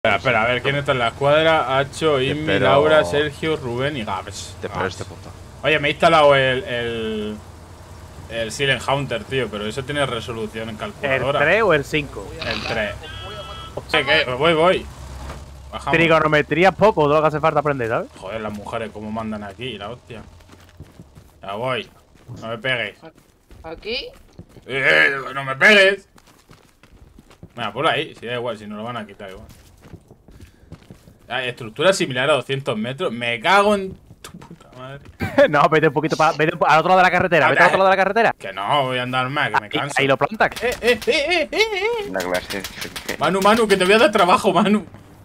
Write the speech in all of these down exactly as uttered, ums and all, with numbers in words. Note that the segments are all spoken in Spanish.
Espera, espera, a ver quién está en la escuadra. Hacho, Inmi, Pero... Laura, Sergio, Rubén y Gabs. Te espero este punto. Oye, me he instalado el, el. El Silent Hunter, tío, pero eso tiene resolución en calculadora. ¿El tres o el cinco? El tres. Hostia, ¿qué? Voy, voy. Bajamos. Trigonometría poco, todo lo que hace falta aprender, ¿sabes? Joder, las mujeres, cómo mandan aquí, la hostia. Ya voy. No me pegues. ¿Aquí? ¡Eh! ¡No me pegues! Mira, por ahí, si da igual, si no lo van a quitar igual. Hay estructura similar a doscientos metros. Me cago en tu puta madre. No, vete un poquito para. Vete al otro lado de la carretera, vete al otro lado de la carretera. Que no, voy a andar más, que me canso. Ahí lo plantas. Eh, eh, eh, eh, eh, eh. Una clase. Manu, Manu, que te voy a dar trabajo, Manu.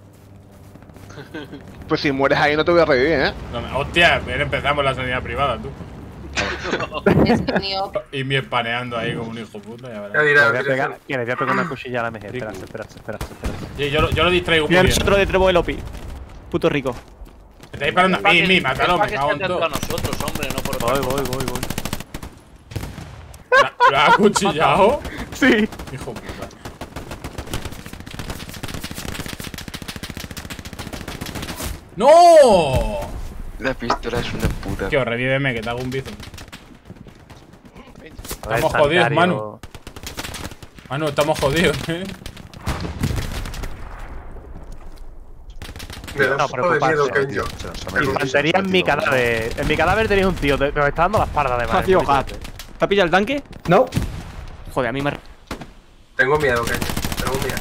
Pues si mueres ahí no te voy a revivir, ¿eh? No, me- hostia, bien empezamos la sanidad privada, tú. Es que mío. Y me espaneando ahí como un hijo puta, ya Ya verás. dirá, Le voy a ¿qué pegar, ¿quién? Le voy a pegar una cuchilla a la M G. Rico. Espérate, espérate, espérate, espérate. Sí, yo, lo- yo lo distraigo muy Mira bien. nosotros de Trevo el Opi. Puto rico. Me está disparando a mí, mí, mátalo, me que cago en esté atento todo. a nosotros, hombre, no por Voy, voy, voy, voy. ¿Lo lo has acuchillado? Sí. Hijo puta. ¡No! La pistola es una puta. Tío, revíveme, que te hago un bizo. A ver, Estamos jodidos, sanitario. Manu. Manu, estamos jodidos, eh. Me da No un poco de preocuparse, miedo, Kenjo. Se nos ha metido- Infantería en mi cadáver. En mi cadáver tenéis un tío. te- Nos está dando la espalda, además. Tío, gat. ¿Te ha pillado el tanque? No. Joder, a mí me. Tengo miedo, Kenjo. Tengo miedo.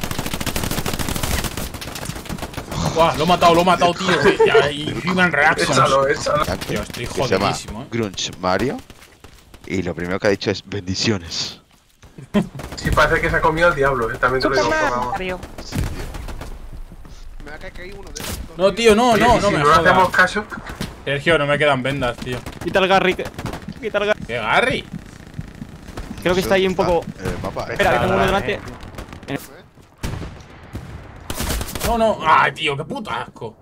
Buah, lo he matado, lo he matado, tío. tío. Ya, y Human Reactions. Échalo, échalo. tanque Tío, estoy que se llama jodidísimo, eh. Grunge Mario. Y lo primero que ha dicho es bendiciones. Sí, parece que se ha comido el diablo, eh. También te lo digo por favor. Me va a caer que hay uno de estos. No, tío, no, no, Y no si me no le hacemos jodas. caso, Sergio, no me quedan vendas, tío. Quita el Garry. Quita el Garry. ¿Qué Garry? Creo que está ahí un poco. En el mapa. Espera, que tengo uno delante. eh. No, no. Ay, tío, qué puto asco.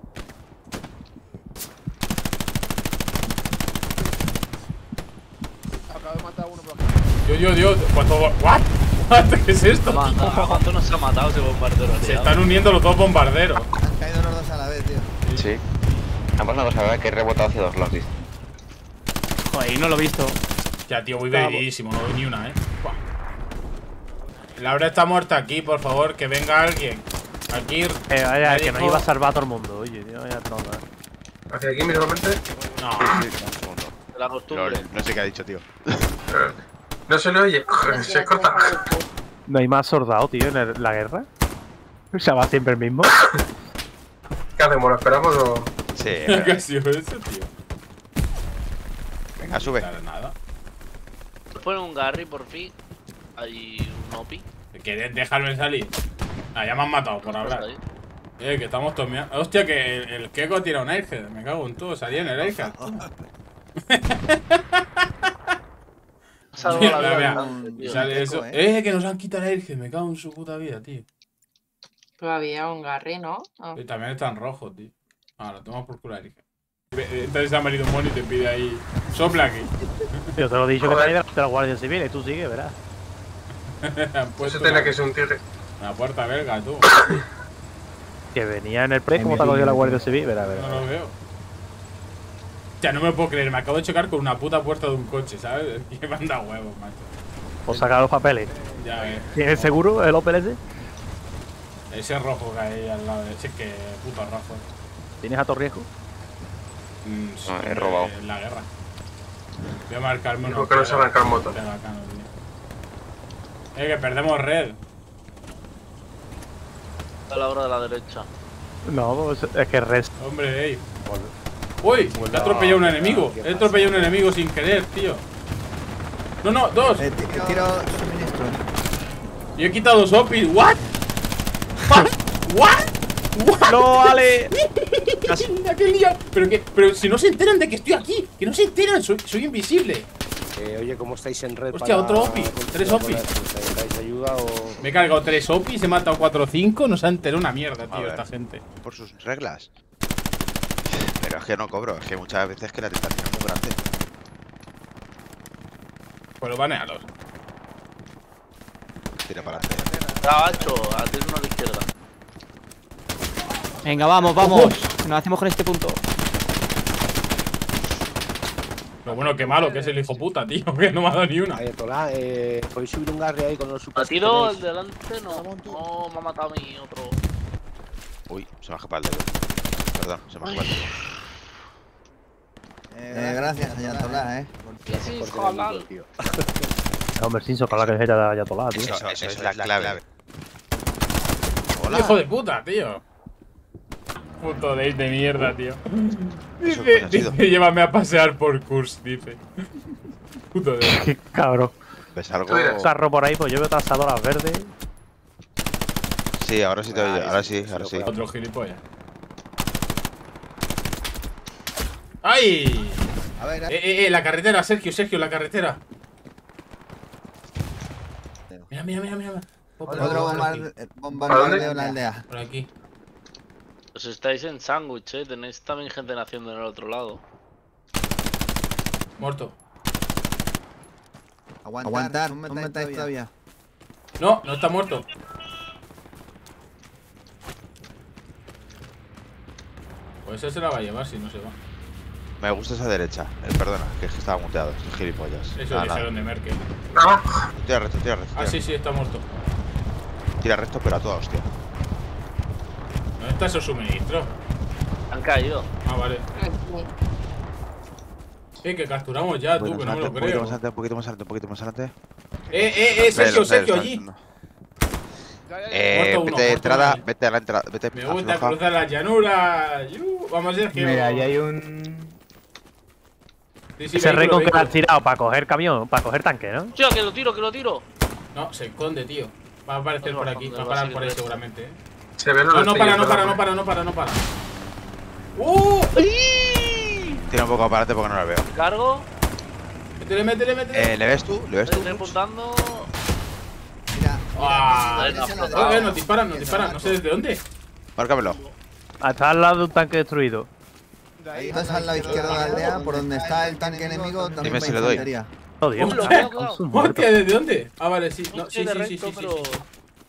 Acabo de matar a uno por aquí. Dios, Dios, Dios. ¿Cuánto? ¿What? ¿What? ¿Qué es esto? ¿Cuánto nos ha matado ese bombardero? Se tío? están uniendo los dos bombarderos. Han caído los dos a la vez, tío. Sí. Vamos una cosa, ¿verdad? Que he rebotado hacia dos lados. ¿Viste? Joder, no lo he visto. Ya, tío, voy bebidísimo, no doy ni una, eh. Buah. Laura está muerta aquí, por favor, que venga alguien. Aquí. Eh, vaya, que nos médico. iba a salvar a todo el mundo. Oye, tío, vaya trola. hacia aquí mismamente. No. Sí, sí, un segundo. La costumbre. No, no sé qué ha dicho, tío. Eh, No se le oye. Se corta. No hay más soldado, tío, en el- la guerra. O sea, va siempre el mismo. ¿Qué hacemos? ¿Lo esperamos o...? Sí. ¿Qué ha eh, sido eso, tío? Venga, sube. Claro, nada. Pon un Garry por fin. Hay un Opi. ¿Quieres dejarme salir? Ah, ya me han matado por hablar. Eh, que estamos tomeando. Hostia, que el, el Keko ha tirado un Airhead. Me cago en todo. Salía en el Airhead. Salvo Mira, la mira, vida, mira. tío. Sale eso. Eh, que nos han quitado el Airhead. Me cago en su puta vida, tío. Pero había un Garry, ¿no? Ah. Y también están rojos, tío. Ah, lo tomas por culo Airhead. Entonces se ha venido un mono y te pide ahí. Sopla aquí. Yo te lo he dicho que Joder. te delante de la Guardia Civil y tú sigue, verás. Han puesto Eso tenía la- que ser un tigre. la puerta belga, tú. Que venía en el pre, como te ha cogido la Guardia Civil, verás, No verás. lo veo. Ya no me puedo creer, me acabo de chocar con una puta puerta de un coche, ¿sabes? Que me han dado huevos, macho. O sacar los papeles. Ya ves. ¿Tienes seguro el Opel ese? Ese rojo que hay al lado de ese, que puto rojo. ¿Tienes a riesgo? Mm, sí, No, he robado. En la guerra. Voy a marcarme Dijo uno. que no se arranca el motor. Qué bacano, tío. Eh, que perdemos red. A la hora de la derecha. No, pues es que res. Hombre, ey. Uy, he atropellado a un enemigo. He atropellado a un enemigo sin querer, tío. No, no, dos. Eh, ti- tiro suministro. Yo he quitado dos opis. ¿What? What? What? What? ¡No, Ale! Mira qué lío. Pero que, pero si no se enteran de que estoy aquí, que no se enteran, soy, soy invisible. Eh, oye, ¿cómo estáis en red? Hostia, para otro OPI, continuar tres con OPI. esto? ¿Necesitáis ayuda o...? Me he cargado tres opis, he matado cuatro o cinco, no se ha enterado una mierda, A tío, ver. esta gente. Por sus reglas. Pero es que no cobro, es que muchas veces que la tentación es muy grande. Pues banealos. Tira para adelante. Trabacho, a ti uno a la izquierda. Venga, vamos, vamos. Nos hacemos con este punto. Lo bueno, qué malo que es el hijo puta, tío. Que no me ha dado ni una. Ayatolá, eh, podéis subir un garry ahí con los super. Batido el delante, no. No, me ha matado a mí otro. Uy, se me ha escapado el dedo. Perdón, se me ha escapado el dedo. Eh, gracias, Ayatolá, eh. Sí, ojalá. Hombre, sin socar la cajeta de Ayatolá, tío. Eso, eso es la clave. Hola. Hijo de puta, tío. Puto Dave de mierda, tío. Eso, Dice, coño, ha sido. dice, llévame a pasear por Kurs, dice. Puto Dave. Qué cabrón. ¿Ves algo? Tú eres. Carro por ahí, pues yo veo trazadoras verdes. Sí, ahora sí te oigo. Ahora sí, ahora sí. Otro gilipollas. ¡Ay! A ver, Eh, eh, eh, la carretera, Sergio, Sergio, la carretera. Mira, mira, mira, mira. Por otro aquí, bombar- bombardeo en la aldea. por aquí. Pues estáis en sándwich, eh. Tenéis también gente naciendo en el otro lado. Muerto. Aguantar, Aguantar no metáis todavía. todavía. No, no está muerto. Pues ese se la va a llevar si no se va. Me gusta esa derecha. Eh, perdona, que es que estaba muteado. Estoy gilipollas. Eso Nada, dijeron nada. de Merkel. Ah, Tira recto, tira recto. Ah, tira sí, sí, está muerto. recto. Tira recto, pero a toda hostia. ¿Dónde está ese suministro? Han caído. Ah, vale. Eh, que capturamos ya, tú, Un que no me lo poquito creo. más adelante, un poquito más adelante, un poquito más adelante. Eh, eh, eh, Sergio, Velo, Sergio, velo, allí. no. Ya, ya, ya. Eh, Muerto uno, vete de muerto entrada, uno. vete a la entrada, vete Me gusta afloja. cruzar la llanura. Yu, Vamos, Sergio. Mira, ahí hay un. Sí, sí, Ese vehículo, rey con que vehículo. la has tirado para coger camión, para coger tanque, ¿no? Tío, que lo tiro, que lo tiro. No, se esconde, tío. Va a aparecer No, por no, aquí. no, Va a va a parar seguir por ahí recto. seguramente, eh. se ve No, no para, no para, no para, no para, no para. ¡Uh! Tira un poco para adelante porque no la veo. Cargo. Métele, métele, métele. Eh, ¿le ves tú? ¿Le ves tú? Estoy apuntando. Mira. Ah, Ahí no ha esa explotado. a ver, nos disparan, nos disparan. No sé desde dónde. Márcamelo. Está al lado de un tanque destruido. Ahí estás al lado izquierdo de la aldea, por donde está el tanque enemigo, también Dime va si le doy. infantería. Oh, Dios. Hostia, Cuidado, cuidado. Son muertos. Hostia, ¿desde dónde? Ah, vale, sí. No, sí, Estoy de sí, sí, recto, sí, sí, pero. sí.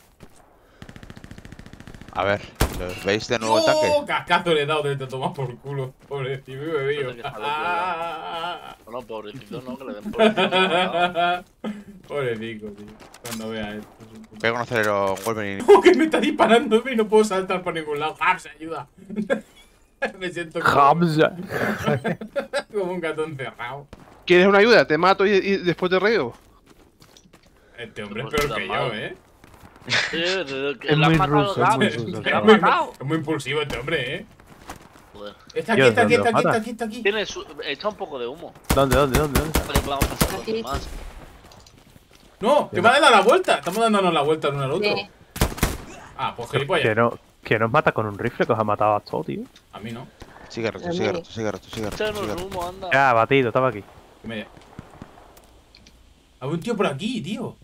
A ver, ¿los veis de nuevo el tanque? ¡Oh! Cascazo le he dado de te tomas por culo. Pobrecito, me bebido. Parece que está loco Bueno, pobrecito, no, que le den por el culo, ¿no? Pobrecito, tío. Cuando vea esto. es un puto- Pega un acelero, un Wolverine. ¿Cómo que me está disparando y no puedo saltar por ningún lado? ¡Hamza, ayuda! Me siento como, Hamza. como un gato encerrado. ¿Quieres una ayuda? Te mato y, y después te río. Este hombre es Pues peor que está mal. yo, ¿eh? Sí, de- que Es le han muy matado, ruso, es muy ¿sabes? ruso. Le Es han muy, matado. es muy impulsivo este hombre, ¿eh? Joder. Está aquí, Dios, está aquí, ¿dónde está aquí, lo está mata? aquí, está aquí. Tiene su... Echa un poco de humo. ¿Dónde, dónde, dónde? dónde? Para que podamos pasar los Aquí. demás. No, que me ha dado la vuelta. Estamos dándonos la vuelta el uno al otro. Sí. Ah, pues Que gilipollas. no, que nos mata con un rifle que os ha matado a todos, tío. A mí no. Sigue recto, sigue recto, sigue recto, sigue recto. Échanos sigue recto. humo, anda. Ya, batido, estaba aquí. Que me... Había un tío por aquí, tío.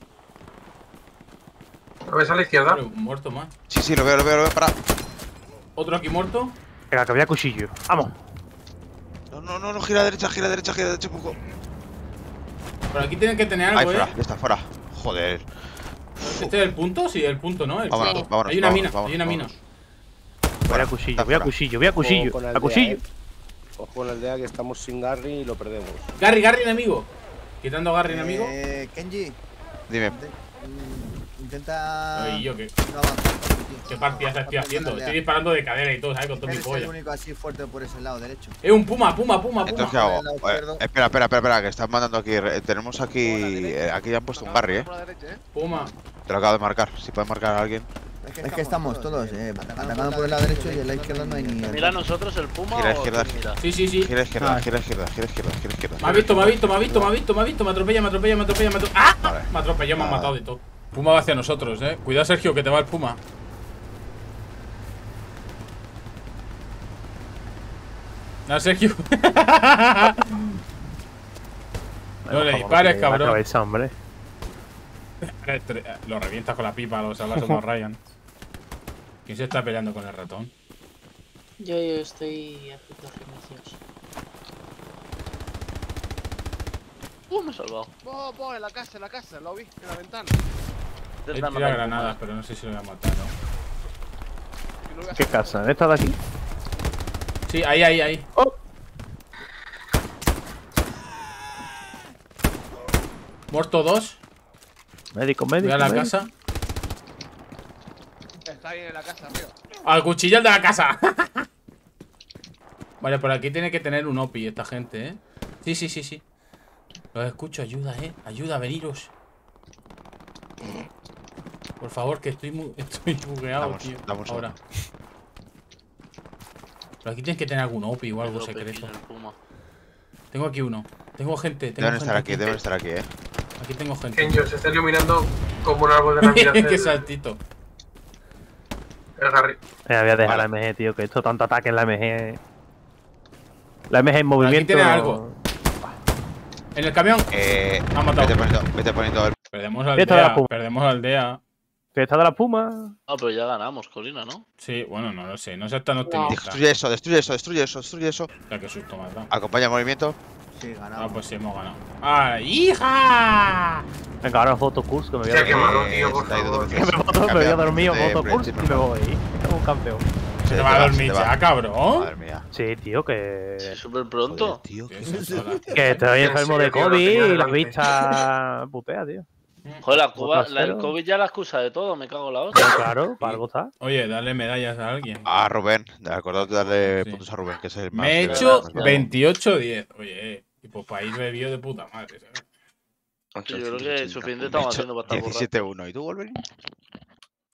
¿Lo ves a la izquierda? Pero muerto más. Sí, sí, lo veo, lo veo, lo veo, para. Otro aquí muerto. Venga, que había cuchillo. Vamos. No, no, no, no, gira a derecha, gira a derecha, gira a derecha un poco. Por aquí tienen que tener Ahí algo, fuera, ¿eh? ya está, fuera. Joder. ¿Este es el punto? Sí, el punto, ¿no? El Vámonos, punto. vámonos, Hay una vámonos, mina, vámonos, hay una mina. vámonos. Voy a Fuera, cuchillo, está voy a fuera. cuchillo, voy a cuchillo. Ojo con A aldea, cuchillo. eh. Ojo con la aldea que estamos sin Garry y lo perdemos. Garry, Garry enemigo. Quitando a Garry enemigo. Eh, Kenji, Dime. inte- mm, intenta. Ay, yo qué. no avanzar, tío. ¿Qué partidas estoy Avanza haciendo? en la Estoy aldea. disparando de cadera y todo, ¿sabes? Con todo mi Eres el polla. único así fuerte por ese lado derecho. Eh, un puma, puma, puma, Entonces, puma. ¿qué hago? Al lado Eh, izquierdo. espera, espera, espera, espera, que están mandando aquí. eh, Tenemos aquí. eh, aquí ya han puesto un Garry, eh. Por la derecha, ¿eh? Puma. Te lo acabo de marcar. Si puedes marcar a alguien. Es que estamos todos, eh, atacando por el lado derecho y el lado izquierdo no hay ni. Mira a nosotros el puma Gira a o izquierda. quién mira. Sí, sí, sí. Gira a izquierda, Ah. gira a izquierda, gira a izquierda, gira a izquierda. Me ha visto, me ha visto, me ha visto, me ha visto, me ha visto. Me atropella, me atropella, me atropella, me atropella, me atropella. ¡Ah! Vale. Me atropella, me ha Vale. matado de todo. Puma va hacia nosotros, eh. Cuidado, Sergio, que te va el puma. No, Sergio. No le dispares, cabrón. Cabeza, hombre. Lo revientas con la pipa, lo salvas como Ryan. ¿Quién se está peleando con el ratón? Yo, yo estoy haciendo ejercicios. Uh, me he salvado. Vos, vos, en la casa, en la casa, lo vi, en la ventana. Él Intenta tira matar al granadas, puma. pero no sé si lo voy a matar, ¿no? lo voy a ¿Qué hacer. casa? ¿En esta de aquí? Sí, ahí, ahí, ahí. Oh. Muerto dos. Médico, Voy médico. a la médico. casa. Está ahí en la casa arriba. ¡Al cuchillo de la casa! Vale, por aquí tiene que tener un O P I esta gente, ¿eh? Sí, sí, sí, sí. Los escucho, ayuda, ¿eh? Ayuda, veniros. Por favor, que estoy muy, estoy bugueado, Damos- tío. damos Ahora. Pero aquí tienes que tener algún O P I o algo Pero secreto. Pepino, el Puma. Tengo aquí uno. Tengo gente, tengo Deben gente estar aquí, deben estar aquí, eh. Aquí tengo gente. Kenjo se está iluminando como un árbol de Navidad. Qué el, saltito. el Harry. Eh, voy a dejar Vale. la M G, tío, que esto tanto ataque en la M G. La M G en movimiento. tiene algo. En el camión. Eh. Ha matado. Vete poniendo, vete poniendo el. Perdemos la Esta de la aldea. puma. Perdemos la aldea. Que está de la puma. Ah, pero ya ganamos, Colina, ¿no? Sí, bueno, no lo sé. No seas tan optimista. Destruye eso, destruye eso, destruye eso, destruye eso. Ya que susto me has dado. Acompaña el movimiento. Sí, Ah, ganamos. pues sí, hemos ganado. ¡Ah, hija! Venga, ahora fotocurs, que me voy a Hostia, qué dormir. malo, tío, por se te ha ido favor. dos Que me veces. voy a- me voy a dormir, Cambiando de fotocurs y principio. me voy. Es un campeón. Se te va a dormir ya, cabrón. Madre mía. Sí, tío, que. Sí, súper pronto. Joder, tío, ¿Qué qué es eso, la- Que estoy En enfermo de serio, tío, lo COVID tenía y la delante. vista putea, tío. Joder, la, Cuba, Otro la, el cero. COVID ya es la excusa de todo, me cago en la hostia. Pero claro, para algo está. Oye, dale medallas a alguien. A Rubén, de acordate de darle Sí. puntos a Rubén, que es el más. Me he que- hecho verdad, veintiocho diez. Oye, eh. Y pues país bebido de puta madre, ¿sabes? Yo creo que suficiente estamos Me he hecho haciendo para estar borrachos. diecisiete uno. ¿Y tú, Wolverine?